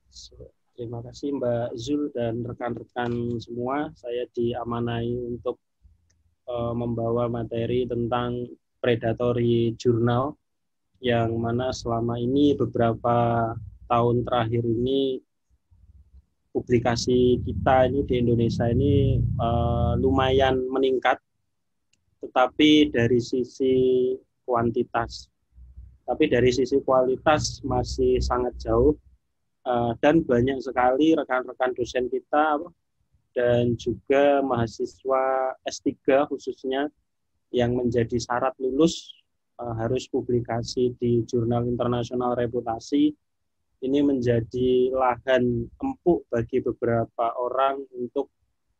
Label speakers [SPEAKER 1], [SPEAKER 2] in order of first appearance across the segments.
[SPEAKER 1] Terima kasih Mbak Zul dan rekan-rekan semua. Saya diamanai untuk membawa materi tentang predatory journal, yang mana selama ini beberapa tahun terakhir ini publikasi kita ini di Indonesia ini lumayan meningkat, tetapi dari sisi kuantitas. Tapi dari sisi kualitas masih sangat jauh, dan banyak sekali rekan-rekan dosen kita dan juga mahasiswa S3 khususnya yang menjadi syarat lulus harus publikasi di jurnal internasional reputasi. Ini menjadi lahan empuk bagi beberapa orang untuk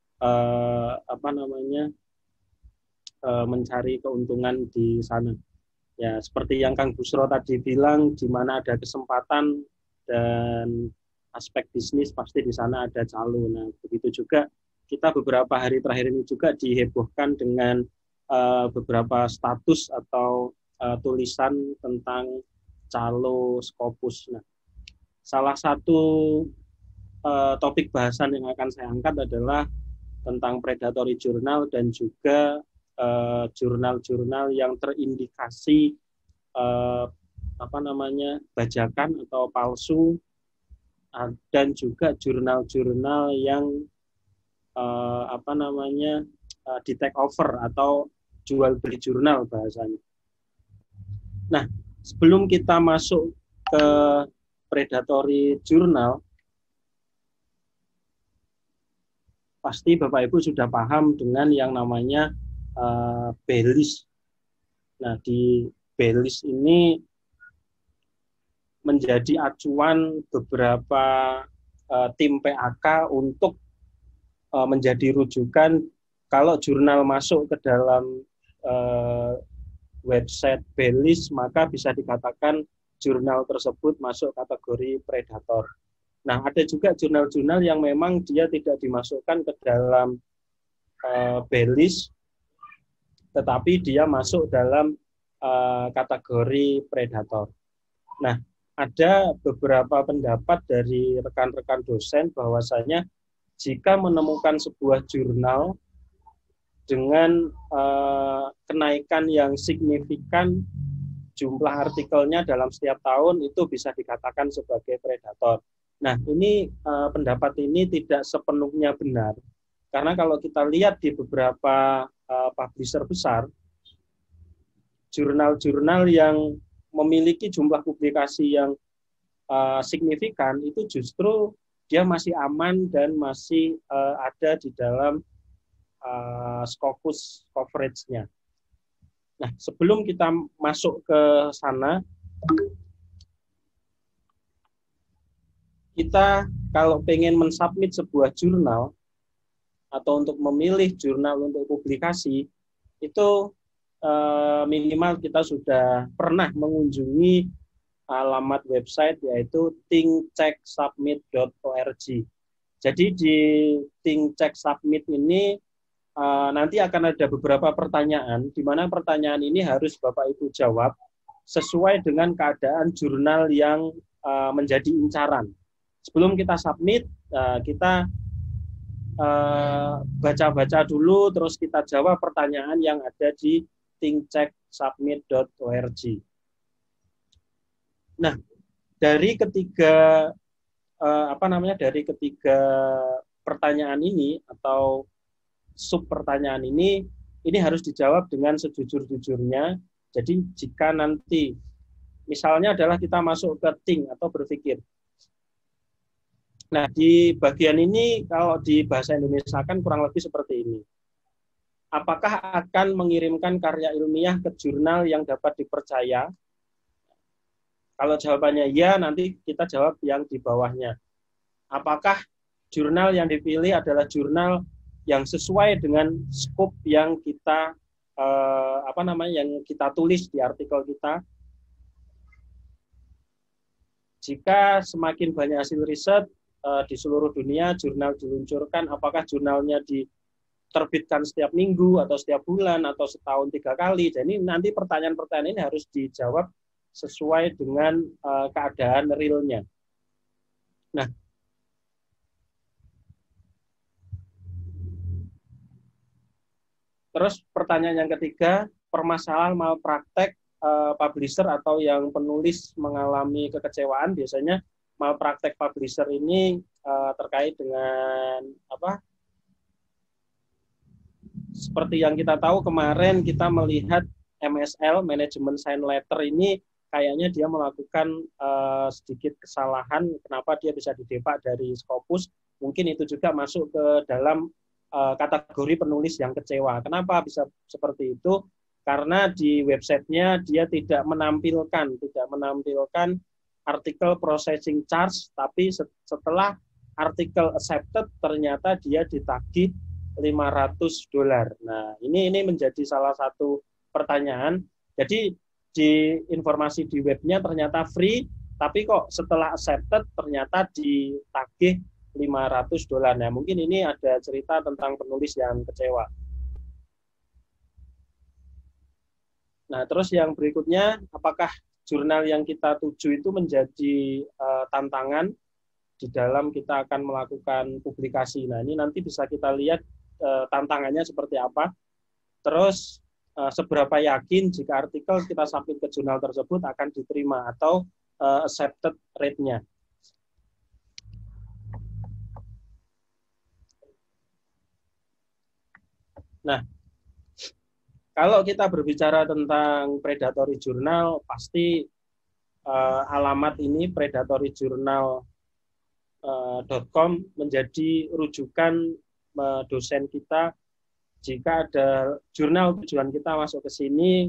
[SPEAKER 1] mencari keuntungan di sana. Ya, seperti yang Kang Busro tadi bilang, di mana ada kesempatan dan aspek bisnis pasti di sana ada calo. Nah, begitu juga kita beberapa hari terakhir ini juga dihebohkan dengan beberapa status atau tulisan tentang calo Scopus. Nah, salah satu topik bahasan yang akan saya angkat adalah tentang predatory journal dan juga jurnal-jurnal yang terindikasi bajakan atau palsu, dan juga jurnal-jurnal yang di take over atau jual beli jurnal bahasanya. Nah, sebelum kita masuk ke predatory journal, pasti Bapak Ibu sudah paham dengan yang namanya B-list. Nah, di B-list ini menjadi acuan beberapa tim PAK untuk menjadi rujukan kalau jurnal masuk ke dalam website B-list, maka bisa dikatakan jurnal tersebut masuk kategori predator. Nah, ada juga jurnal-jurnal yang memang dia tidak dimasukkan ke dalam B-list, tetapi dia masuk dalam kategori predator. Nah, ada beberapa pendapat dari rekan-rekan dosen bahwasanya jika menemukan sebuah jurnal dengan kenaikan yang signifikan jumlah artikelnya dalam setiap tahun, itu bisa dikatakan sebagai predator. Nah, ini pendapat ini tidak sepenuhnya benar, karena kalau kita lihat di beberapa publisher besar, jurnal-jurnal yang memiliki jumlah publikasi yang signifikan itu justru dia masih aman dan masih ada di dalam Scopus coverage-nya. Nah, sebelum kita masuk ke sana, kita kalau pengen mensubmit sebuah jurnal atau untuk memilih jurnal untuk publikasi, itu minimal kita sudah pernah mengunjungi alamat website yaitu thinkchecksubmit.org. Jadi di thinkchecksubmit ini nanti akan ada beberapa pertanyaan, di mana pertanyaan ini harus Bapak Ibu jawab sesuai dengan keadaan jurnal yang menjadi incaran. Sebelum kita submit, kita baca-baca dulu, terus kita jawab pertanyaan yang ada di thinkchecksubmit.org. Nah, dari ketiga pertanyaan ini atau sub pertanyaan ini harus dijawab dengan sejujur-jujurnya. Jadi jika nanti misalnya adalah kita masuk ke think atau berpikir. Nah, di bagian ini kalau di bahasa Indonesia kan kurang lebih seperti ini. Apakah akan mengirimkan karya ilmiah ke jurnal yang dapat dipercaya? Kalau jawabannya ya, nanti kita jawab yang di bawahnya. Apakah jurnal yang dipilih adalah jurnal yang sesuai dengan skop yang kita yang kita tulis di artikel kita? Jika semakin banyak hasil riset di seluruh dunia, jurnal diluncurkan, apakah jurnalnya diterbitkan setiap minggu atau setiap bulan atau setahun 3 kali? Jadi nanti pertanyaan-pertanyaan ini harus dijawab sesuai dengan keadaan realnya. Nah, terus pertanyaan yang ketiga, permasalahan malpraktek publisher atau yang penulis mengalami kekecewaan. Biasanya malpraktek publisher ini terkait dengan apa? Seperti yang kita tahu kemarin kita melihat MSL, Management Sign Letter ini kayaknya dia melakukan sedikit kesalahan. Kenapa dia bisa didepak dari Scopus? Mungkin itu juga masuk ke dalam kategori penulis yang kecewa. Kenapa bisa seperti itu? Karena di websitenya dia tidak menampilkan artikel processing charge, tapi setelah artikel accepted ternyata dia ditagih $500. Nah, ini menjadi salah satu pertanyaan. Jadi di informasi di webnya ternyata free, tapi kok setelah accepted ternyata ditagih $500. Nah, mungkin ini ada cerita tentang penulis yang kecewa. Nah, terus yang berikutnya, apakah jurnal yang kita tuju itu menjadi tantangan di dalam kita akan melakukan publikasi. Nah, ini nanti bisa kita lihat tantangannya seperti apa. Terus seberapa yakin jika artikel kita submit ke jurnal tersebut akan diterima atau accepted rate-nya. Nah, kalau kita berbicara tentang predatory journal, pasti alamat ini predatoryjournal.com menjadi rujukan dosen kita jika ada jurnal tujuan kita masuk ke sini,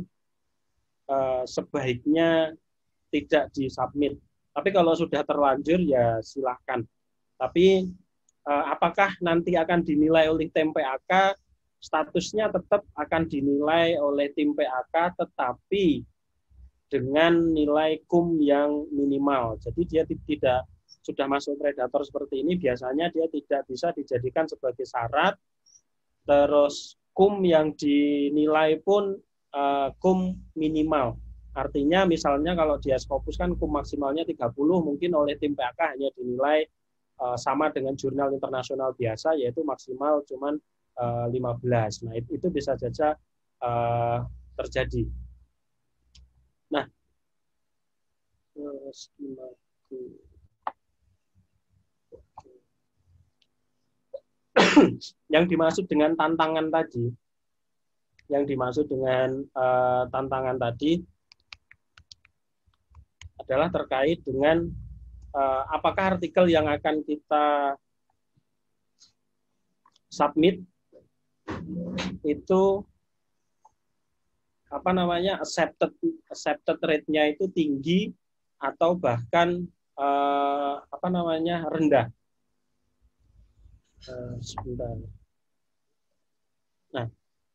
[SPEAKER 1] sebaiknya tidak disubmit. Tapi kalau sudah terlanjur ya silahkan. Tapi apakah nanti akan dinilai oleh tim PAK? Statusnya tetap akan dinilai oleh tim PAK, tetapi dengan nilai KUM yang minimal. Jadi dia tidak sudah masuk predator seperti ini, biasanya dia tidak bisa dijadikan sebagai syarat. Terus KUM yang dinilai pun KUM minimal. Artinya misalnya kalau di Scopus kan KUM maksimalnya 30, mungkin oleh tim PAK hanya dinilai sama dengan jurnal internasional biasa, yaitu maksimal cuman 15. Nah, itu bisa saja terjadi. Nah, yang dimaksud dengan tantangan tadi, adalah terkait dengan apakah artikel yang akan kita submit itu accepted rate-nya itu tinggi atau bahkan rendah. Sebentar. Nah,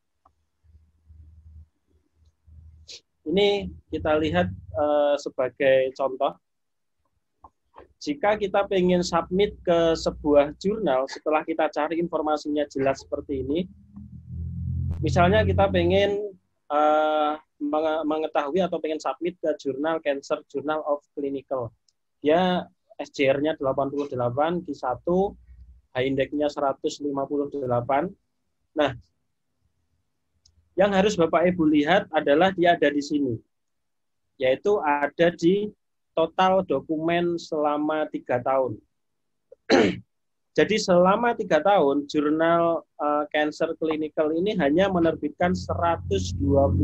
[SPEAKER 1] ini kita lihat sebagai contoh. Jika kita pengen submit ke sebuah jurnal, setelah kita cari informasinya jelas seperti ini, misalnya kita pengen mengetahui atau pengen submit ke jurnal Cancer Journal of Clinical. Dia SJR-nya 88, Q1, H-index-nya 158. Nah, yang harus Bapak Ibu lihat adalah dia ada di sini, yaitu ada di total dokumen selama 3 tahun. Jadi selama 3 tahun, jurnal Cancer Clinical ini hanya menerbitkan 129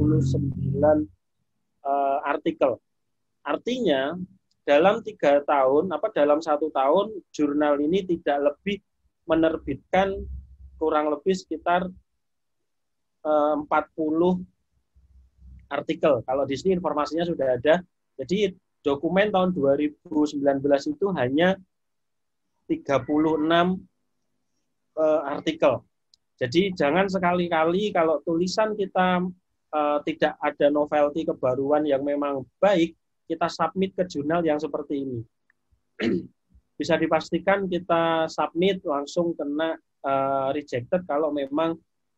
[SPEAKER 1] artikel. Artinya, dalam 3 tahun, dalam 1 tahun, jurnal ini tidak lebih menerbitkan kurang lebih sekitar 40 artikel. Kalau di sini informasinya sudah ada. Jadi dokumen tahun 2019 itu hanya 36 artikel. Jadi jangan sekali-kali kalau tulisan kita tidak ada novelty kebaruan yang memang baik, kita submit ke jurnal yang seperti ini. Bisa dipastikan kita submit langsung kena rejected kalau memang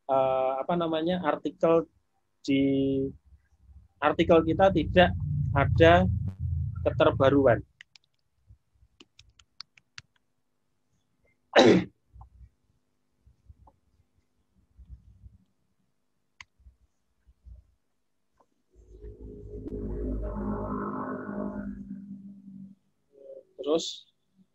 [SPEAKER 1] artikel kita tidak ada keterbaruan. Terus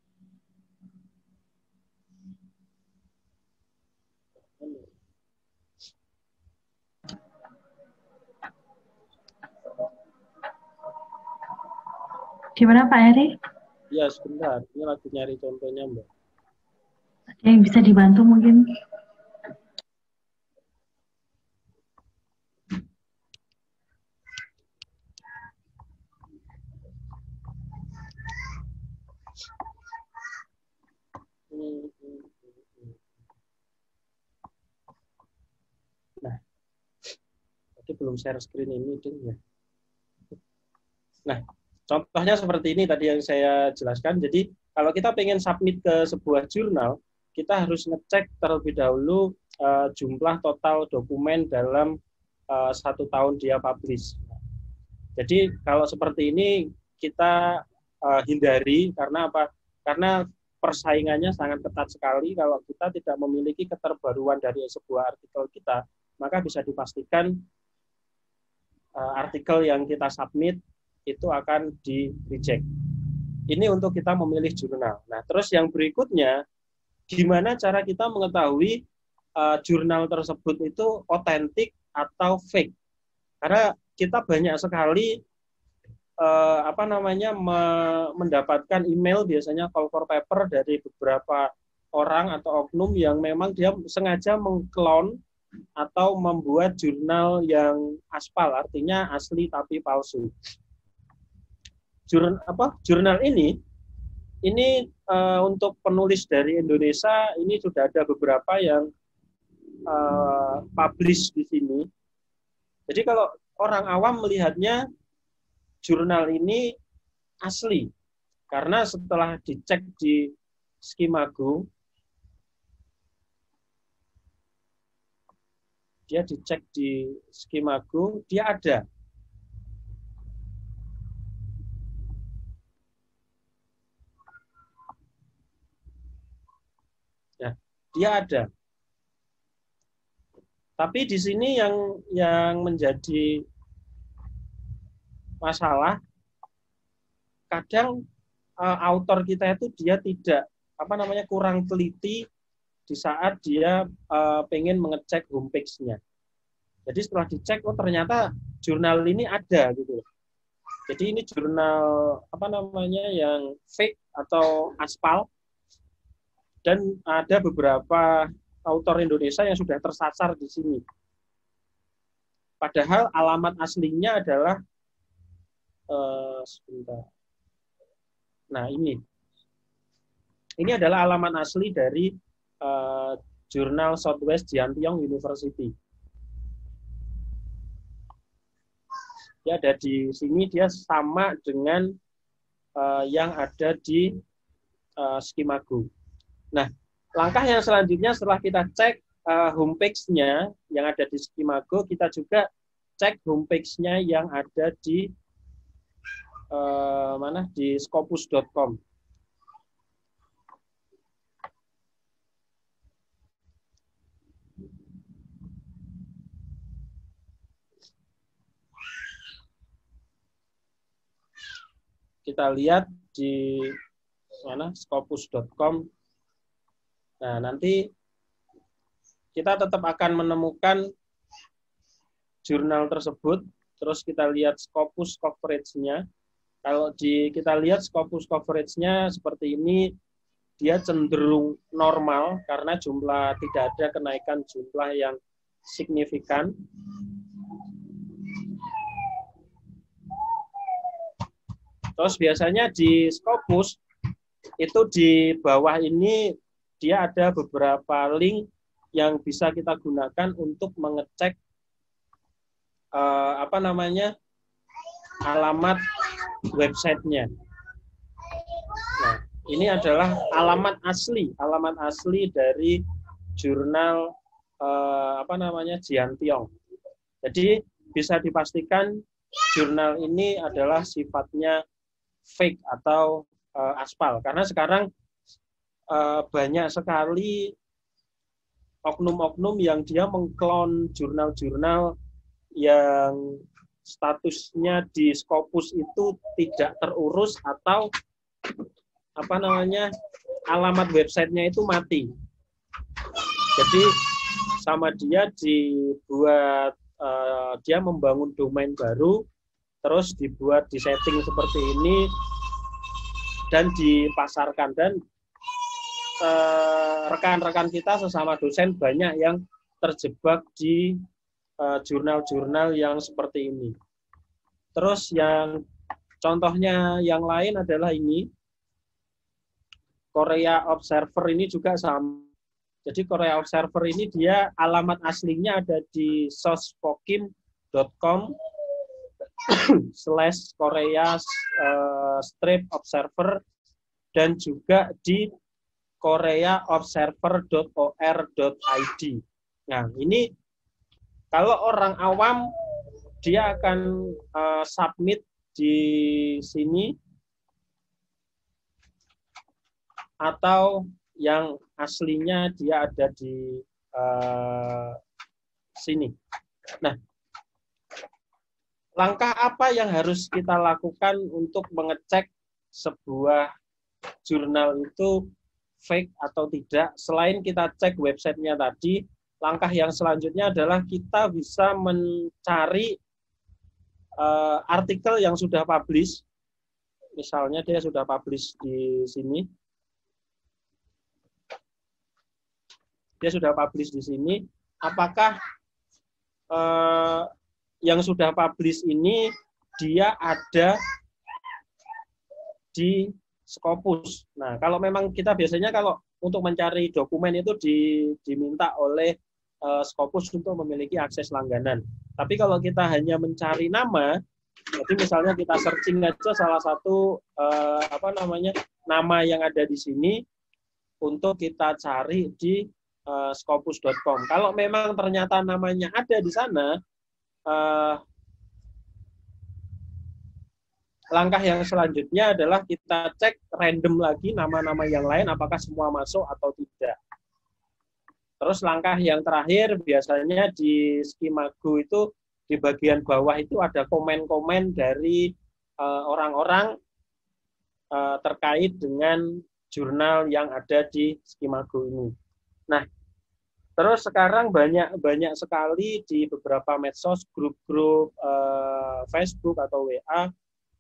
[SPEAKER 2] gimana Pak Eri?
[SPEAKER 1] ya sebentar, ini lagi nyari contohnya Mbak.
[SPEAKER 2] Yang bisa dibantu mungkin.
[SPEAKER 1] Nah, tadi belum share screen ini ding ya. Nah, contohnya seperti ini tadi yang saya jelaskan. Jadi kalau kita pengen submit ke sebuah jurnal, kita harus ngecek terlebih dahulu jumlah total dokumen dalam 1 tahun dia publish. Jadi kalau seperti ini kita hindari karena apa? Karena persaingannya sangat ketat sekali. Kalau kita tidak memiliki keterbaruan dari sebuah artikel kita, maka bisa dipastikan artikel yang kita submit itu akan di-reject. Ini untuk kita memilih jurnal. Nah, terus yang berikutnya, gimana cara kita mengetahui jurnal tersebut itu otentik atau fake? Karena kita banyak sekali mendapatkan email biasanya call for paper dari beberapa orang atau oknum yang memang dia sengaja mengklon atau membuat jurnal yang aspal, artinya asli tapi palsu. Jurnal ini untuk penulis dari Indonesia ini sudah ada beberapa yang publish di sini. Jadi kalau orang awam melihatnya jurnal ini asli karena setelah dicek di Skimago, dia ada. Ya, dia ada. Tapi di sini yang menjadi masalah, kadang autor kita itu dia tidak kurang teliti di saat dia pengen mengecek homepage-nya. Jadi setelah dicek, oh ternyata jurnal ini ada gitu. Jadi ini jurnal yang fake atau aspal, dan ada beberapa autor Indonesia yang sudah tersasar di sini. Padahal alamat aslinya adalah sebentar. Nah, ini adalah alamat asli dari jurnal Southwest Jiantiong University. Dia ada di sini, dia sama dengan yang ada di Skimago. Nah, langkah yang selanjutnya setelah kita cek homepage-nya yang ada di Skimago, kita juga cek homepage-nya yang ada di di scopus.com. Kita lihat di scopus.com. Nah, nanti kita tetap akan menemukan jurnal tersebut, terus kita lihat Scopus coverage-nya. Kalau kita lihat Scopus coverage-nya seperti ini, dia cenderung normal karena tidak ada kenaikan jumlah yang signifikan. Terus biasanya di Scopus itu di bawah ini dia ada beberapa link yang bisa kita gunakan untuk mengecek alamat websitenya. Nah, ini adalah alamat asli dari jurnal Jiantiong. Jadi bisa dipastikan jurnal ini adalah sifatnya fake atau aspal, karena sekarang banyak sekali oknum-oknum yang dia mengklon jurnal-jurnal yang statusnya di Scopus itu tidak terurus atau alamat websitenya itu mati. Jadi sama dia dibuat dia membangun domain baru, terus dibuat di setting seperti ini dan dipasarkan. Dan rekan-rekan kita sesama dosen banyak yang terjebak di jurnal-jurnal yang seperti ini. Terus yang contohnya yang lain adalah ini, Korea Observer ini juga sama. Jadi Korea Observer ini dia alamat aslinya ada di sospokim.com/Korea-Observer dan juga di koreaobserver.or.id. Nah, ini kalau orang awam dia akan submit di sini, atau yang aslinya dia ada di sini. Nah, langkah apa yang harus kita lakukan untuk mengecek sebuah jurnal itu fake atau tidak? Selain kita cek websitenya tadi, langkah yang selanjutnya adalah kita bisa mencari artikel yang sudah publish. Misalnya dia sudah publish di sini. Dia sudah publish di sini. Apakah yang sudah publish ini dia ada di Scopus? Nah, kalau memang kita biasanya kalau untuk mencari dokumen itu diminta oleh Scopus untuk memiliki akses langganan. Tapi kalau kita hanya mencari nama, jadi misalnya kita searching aja salah satu nama yang ada di sini untuk kita cari di scopus.com. Kalau memang ternyata namanya ada di sana, langkah yang selanjutnya adalah kita cek random lagi nama-nama yang lain apakah semua masuk atau tidak. Terus langkah yang terakhir biasanya di Skimago itu di bagian bawah itu ada komen-komen dari orang-orang terkait dengan jurnal yang ada di Skimago ini. Nah, terus sekarang banyak sekali di beberapa medsos, grup-grup Facebook atau WA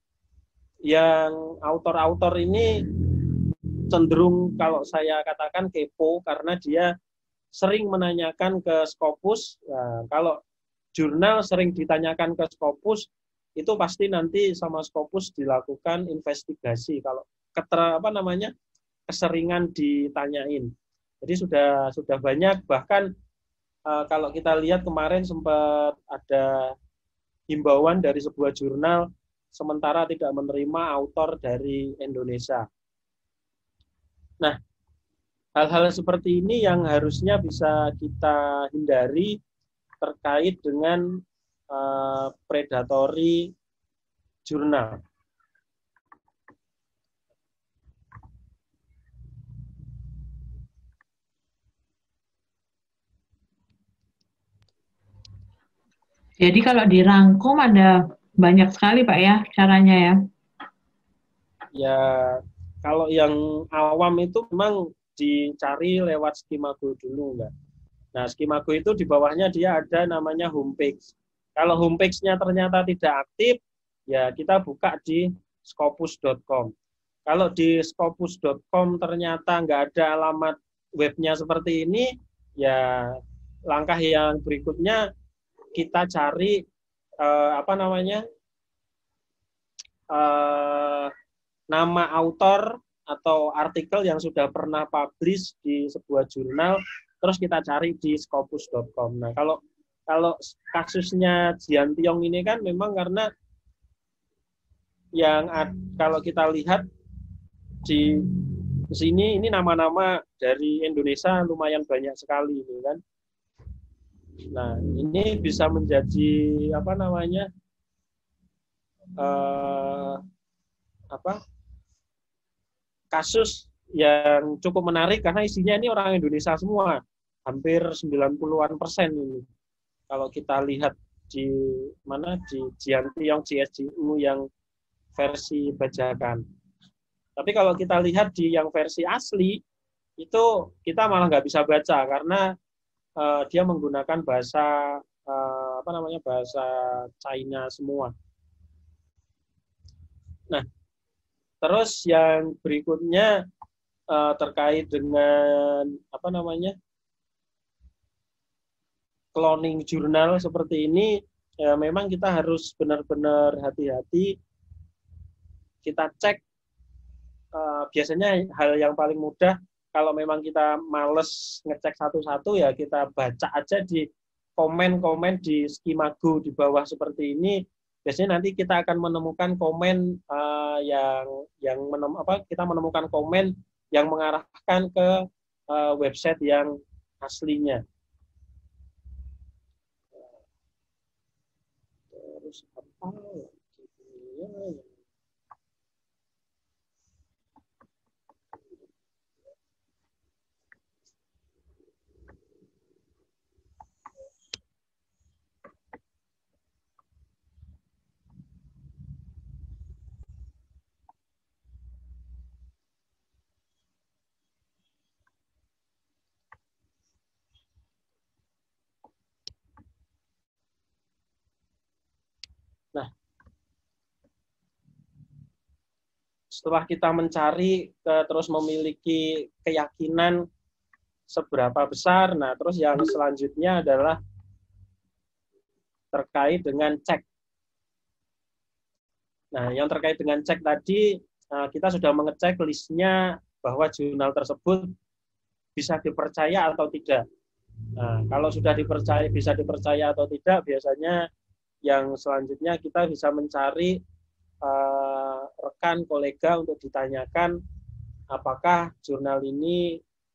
[SPEAKER 1] yang autor-autor ini cenderung kalau saya katakan kepo karena dia sering menanyakan ke Scopus. Nah, kalau jurnal sering ditanyakan ke Scopus, itu pasti nanti sama Scopus dilakukan investigasi. Kalau keseringan ditanyain. Jadi sudah banyak, bahkan kalau kita lihat kemarin sempat ada himbauan dari sebuah jurnal sementara tidak menerima autor dari Indonesia. Nah, hal-hal seperti ini yang harusnya bisa kita hindari terkait dengan predatory jurnal.
[SPEAKER 2] Jadi kalau dirangkum ada banyak sekali Pak ya caranya ya?
[SPEAKER 1] Ya, kalau yang awam itu memang dicari lewat Skimago dulu, Mbak. Nah, Skimago itu di bawahnya dia ada namanya homepage. Kalau homepage-nya ternyata tidak aktif, ya kita buka di scopus.com. Kalau di scopus.com ternyata nggak ada alamat webnya seperti ini, ya langkah yang berikutnya kita cari nama autor atau artikel yang sudah pernah publish di sebuah jurnal, terus kita cari di scopus.com. Nah, kalau kasusnya Jian Tiong ini kan memang karena kalau kita lihat di sini ini nama-nama dari Indonesia lumayan banyak sekali ini kan. Nah, ini bisa menjadi kasus yang cukup menarik karena isinya ini orang Indonesia semua, hampir 90-an% ini. Kalau kita lihat di mana di Jiantiong GSGU yang versi bajakan. Tapi kalau kita lihat di yang versi asli itu kita malah nggak bisa baca karena dia menggunakan bahasa bahasa China semua. Nah, terus yang berikutnya terkait dengan cloning jurnal seperti ini, ya memang kita harus benar-benar hati-hati. Kita cek, biasanya hal yang paling mudah kalau memang kita males ngecek satu-satu ya kita baca aja di komen-komen di Skimago di bawah seperti ini. Biasanya nanti kita akan menemukan komen kita menemukan komen yang mengarahkan ke website yang aslinya. Terus apa ya? Nah, setelah kita mencari terus memiliki keyakinan seberapa besar, nah terus yang selanjutnya adalah terkait dengan cek. Nah, yang terkait dengan cek tadi, kita sudah mengecek listnya bahwa jurnal tersebut bisa dipercaya atau tidak. Nah, kalau sudah bisa dipercaya atau tidak, biasanya yang selanjutnya kita bisa mencari rekan kolega untuk ditanyakan apakah jurnal ini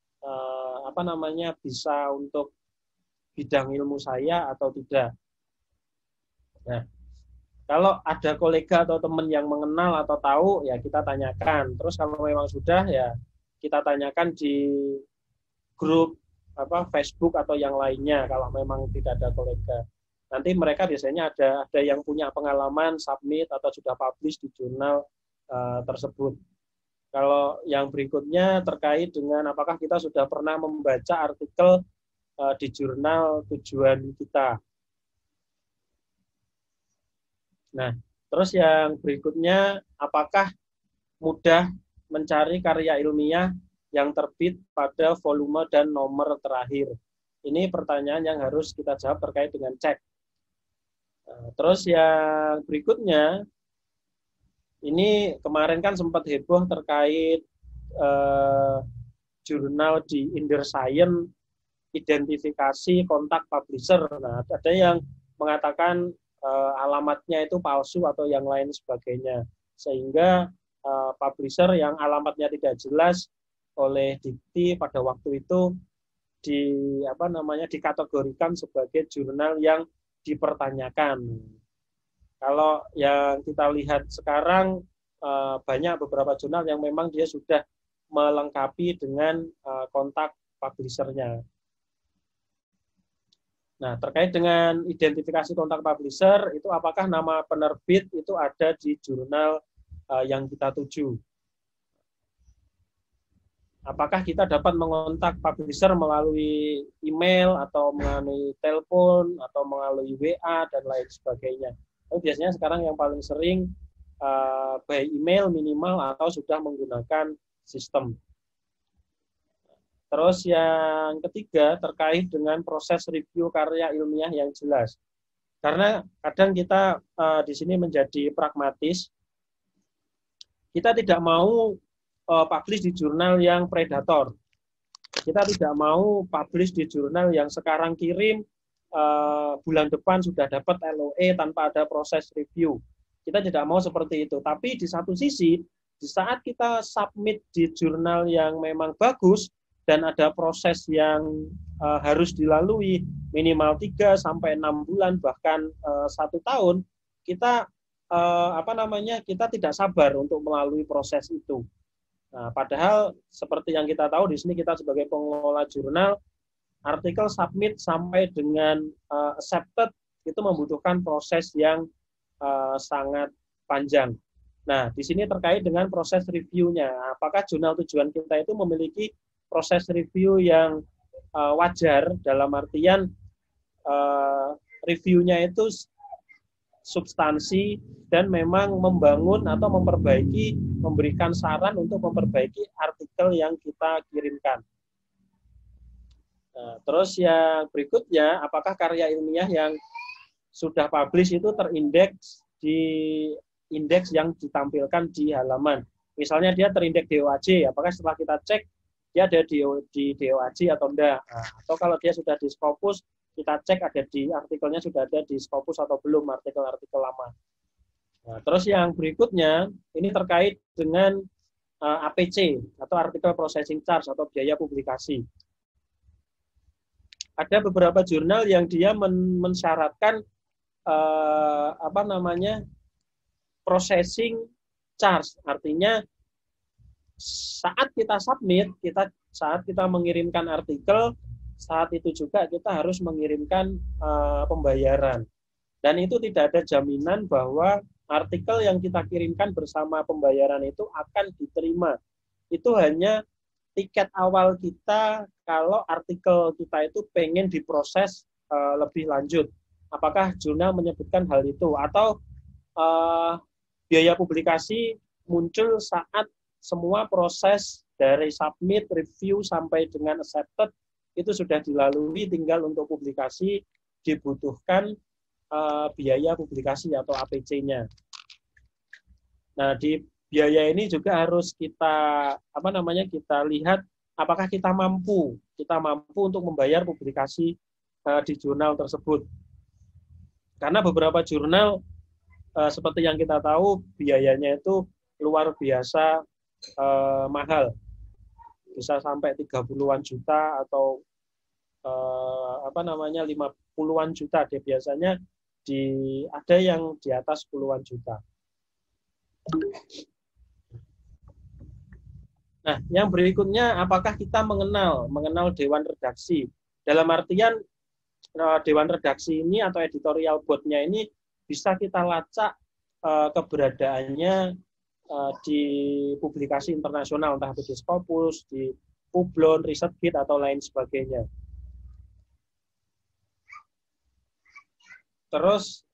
[SPEAKER 1] bisa untuk bidang ilmu saya atau tidak. Nah, kalau ada kolega atau teman yang mengenal atau tahu, ya kita tanyakan. Terus kalau memang sudah, ya kita tanyakan di grup Facebook atau yang lainnya kalau memang tidak ada kolega. Nanti mereka biasanya ada yang punya pengalaman submit atau sudah publish di jurnal tersebut. Kalau yang berikutnya terkait dengan apakah kita sudah pernah membaca artikel di jurnal tujuan kita. Nah, terus yang berikutnya apakah mudah mencari karya ilmiah yang terbit pada volume dan nomor terakhir. Ini pertanyaan yang harus kita jawab terkait dengan cek. Terus yang berikutnya, ini kemarin kan sempat heboh terkait jurnal di InderScience, identifikasi kontak publisher. Nah, ada yang mengatakan alamatnya itu palsu atau yang lain sebagainya. Sehingga publisher yang alamatnya tidak jelas oleh Dikti pada waktu itu dikategorikan sebagai jurnal yang dipertanyakan. Kalau yang kita lihat sekarang banyak beberapa jurnal yang memang dia sudah melengkapi dengan kontak publisher-nya. Nah, terkait dengan identifikasi kontak publisher, itu apakah nama penerbit itu ada di jurnal yang kita tuju? Apakah kita dapat mengontak publisher melalui email atau melalui telepon atau melalui WA dan lain sebagainya. Tapi biasanya sekarang yang paling sering by email minimal atau sudah menggunakan sistem. Terus yang ketiga terkait dengan proses review karya ilmiah yang jelas. Karena kadang kita di sini menjadi pragmatis. Kita tidak mau publish di jurnal yang predator. Kita tidak mau publish di jurnal yang sekarang kirim bulan depan sudah dapat LOE tanpa ada proses review. Kita tidak mau seperti itu. Tapi di satu sisi, di saat kita submit di jurnal yang memang bagus dan ada proses yang harus dilalui minimal 3 sampai 6 bulan bahkan 1 tahun, kita kita tidak sabar untuk melalui proses itu. Nah, padahal seperti yang kita tahu di sini kita sebagai pengelola jurnal, artikel submit sampai dengan accepted itu membutuhkan proses yang sangat panjang. Nah, di sini terkait dengan proses reviewnya. Apakah jurnal tujuan kita itu memiliki proses review yang wajar, dalam artian reviewnya itu substansi dan memang membangun atau memperbaiki, memberikan saran untuk memperbaiki artikel yang kita kirimkan. Nah, terus yang berikutnya, apakah karya ilmiah yang sudah publish itu terindeks di indeks yang ditampilkan di halaman. Misalnya dia terindeks DOAJ, apakah setelah kita cek dia ada di DOAJ atau enggak. Nah, atau kalau dia sudah di Scopus, kita cek ada di artikelnya sudah ada di Scopus atau belum, artikel-artikel lama. Nah, terus yang berikutnya, ini terkait dengan APC atau Article Processing Charge atau biaya publikasi. Ada beberapa jurnal yang dia mensyaratkan processing charge, artinya saat kita submit, saat kita mengirimkan artikel, saat itu juga kita harus mengirimkan pembayaran. Dan itu tidak ada jaminan bahwa artikel yang kita kirimkan bersama pembayaran itu akan diterima. Itu hanya tiket awal kita kalau artikel kita itu pengen diproses lebih lanjut. Apakah jurnal menyebutkan hal itu? Atau biaya publikasi muncul saat semua proses dari submit, review, sampai dengan accepted itu sudah dilalui, tinggal untuk publikasi dibutuhkan biaya publikasi atau APC-nya. Nah, di biaya ini juga harus kita kita lihat apakah kita mampu untuk membayar publikasi di jurnal tersebut. Karena beberapa jurnal seperti yang kita tahu biayanya itu luar biasa mahal. Bisa sampai 30-an juta atau 50-an juta deh, biasanya ada yang di atas 10-an juta. Nah, yang berikutnya, apakah kita mengenal dewan redaksi? Dalam artian dewan redaksi ini atau editorial board-nya ini bisa kita lacak keberadaannya di publikasi internasional, entah itu di Scopus, di Publon, ResearchGate, atau lain sebagainya. Terus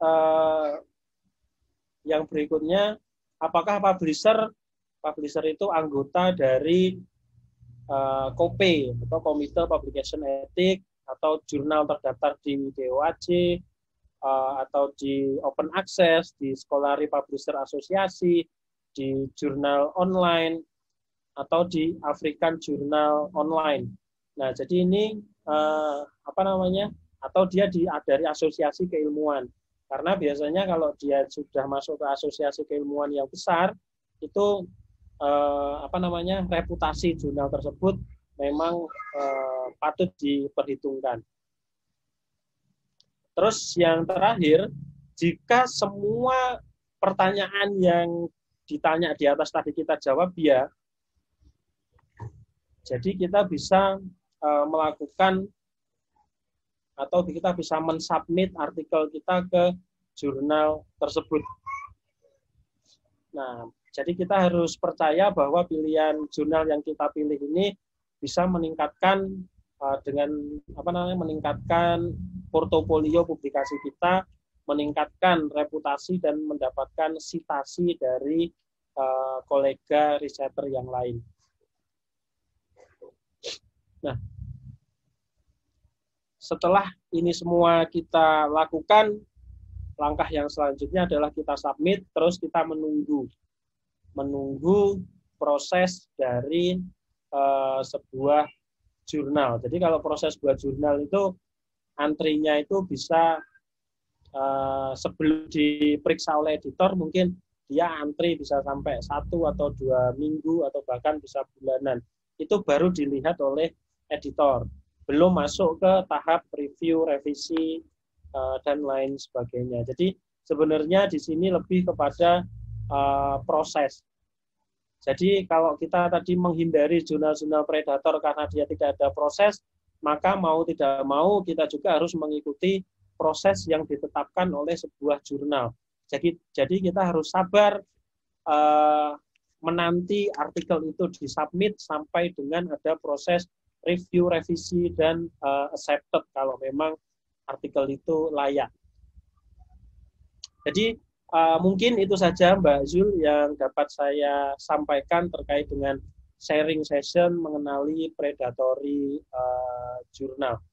[SPEAKER 1] yang berikutnya, apakah publisher itu anggota dari KOP atau Komite Publication Ethics, atau jurnal terdaftar di DOAJ, atau di Open Access, di Scholarly Publisher Association, di jurnal online, atau di African Journal Online. Nah, jadi ini atau dia dari asosiasi keilmuan. Karena biasanya kalau dia sudah masuk ke asosiasi keilmuan yang besar, itu reputasi jurnal tersebut memang patut diperhitungkan. Terus yang terakhir, jika semua pertanyaan yang ditanya di atas tadi kita jawab ya, jadi kita bisa melakukan atau kita bisa mensubmit artikel kita ke jurnal tersebut. Nah, jadi kita harus percaya bahwa pilihan jurnal yang kita pilih ini bisa meningkatkan meningkatkan portofolio publikasi kita, meningkatkan reputasi dan mendapatkan sitasi dari kolega riseter yang lain. Nah, setelah ini semua kita lakukan, langkah yang selanjutnya adalah kita submit, terus kita menunggu proses dari sebuah jurnal. Jadi kalau proses buat jurnal itu antrinya itu bisa sebelum diperiksa oleh editor, mungkin dia antri bisa sampai 1 atau 2 minggu atau bahkan bisa bulanan. Itu baru dilihat oleh editor. Belum masuk ke tahap review, revisi, dan lain sebagainya. Jadi sebenarnya di sini lebih kepada proses. Jadi kalau kita tadi menghindari jurnal-jurnal predator karena dia tidak ada proses, maka mau tidak mau kita juga harus mengikuti proses yang ditetapkan oleh sebuah jurnal. Jadi kita harus sabar menanti artikel itu disubmit sampai dengan ada proses review, revisi, dan accepted kalau memang artikel itu layak. Jadi mungkin itu saja Mbak Zul yang dapat saya sampaikan terkait dengan sharing session mengenali predatory jurnal.